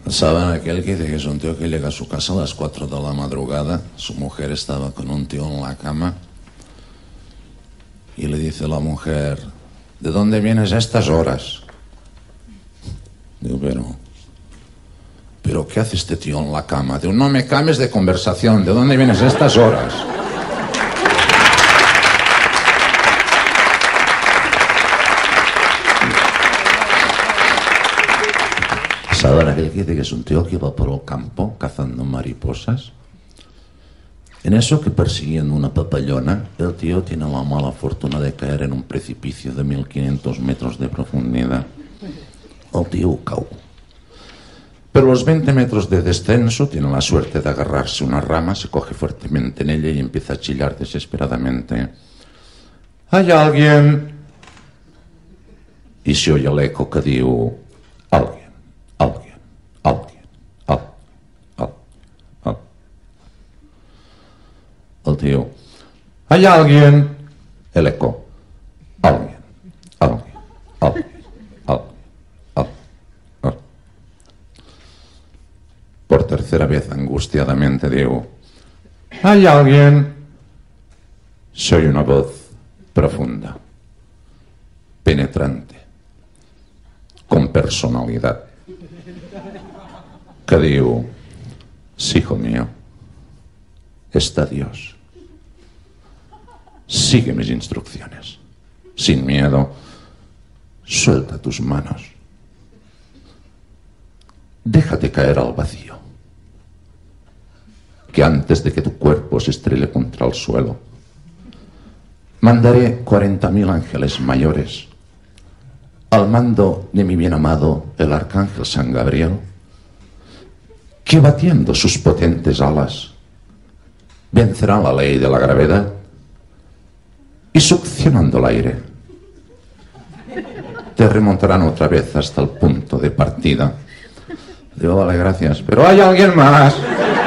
¿Saben aquel que dice que es un tío que llega a su casa a las 4 de la madrugada? Su mujer estaba con un tío en la cama y le dice la mujer: ¿de dónde vienes a estas horas? Digo, pero ¿qué hace este tío en la cama? Digo, no me cambies de conversación. ¿De dónde vienes a estas horas? ¿Saben aquel que dice que es un tío que va por el campo cazando mariposas? En eso que persiguiendo una papallona, el tío tiene la mala fortuna de caer en un precipicio de 1500 metros de profundidad. El tío cau. Pero los 20 metros de descenso tiene la suerte de agarrarse una rama, se coge fuertemente en ella y empieza a chillar desesperadamente. ¿Hay alguien? Y se oye el eco que diu: alguien. El tío: ¿hay alguien? El eco: alguien. Por tercera vez, angustiadamente, digo: ¿hay alguien? Se oye una voz profunda, penetrante, con personalidad, que digo: sí, hijo mío, está Dios. Sigue mis instrucciones. Sin miedo, suelta tus manos. Déjate caer al vacío. Que antes de que tu cuerpo se estrelle contra el suelo, mandaré 40.000 ángeles mayores al mando de mi bien amado, el arcángel San Gabriel, que batiendo sus potentes alas vencerá la ley de la gravedad y succionando el aire te remontarán otra vez hasta el punto de partida. Digo, vale, gracias, pero hay alguien más.